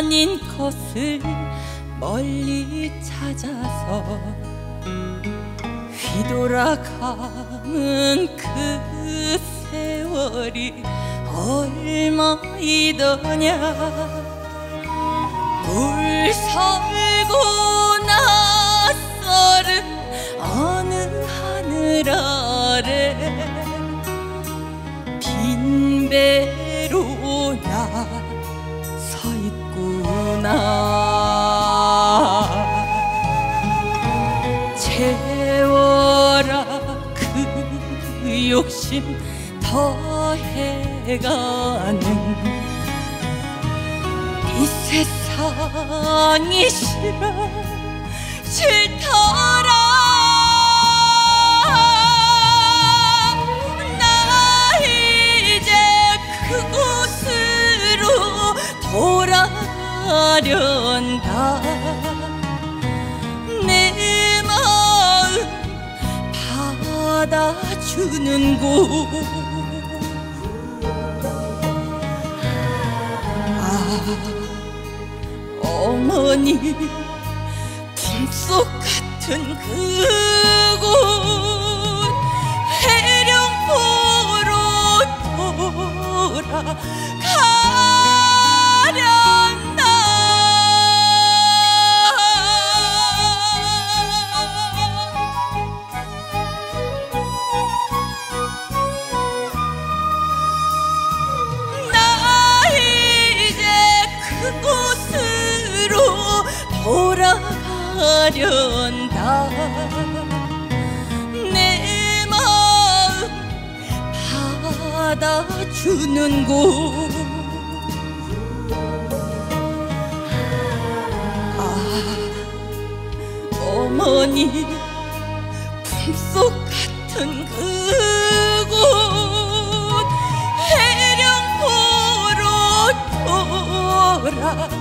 아닌 것을 멀리 찾아서 휘돌아가는 그 세월이 얼마이더냐. 물설고 낯설은 어느 하늘 아래 빈 배로 나 서 있구나. 채워라 그 욕심 더해가는 이 세상이 싫더라. 나 이제 그곳으로 돌아가련다. 내 마음 받아주는 곳. 어머니 품속 같은 그곳 해령포로 돌아가련다. 나 이제 그곳으로 돌아가련다. 내 마음 받아주는 곳. 어머니 품속 같은 그곳 해령포로 돌아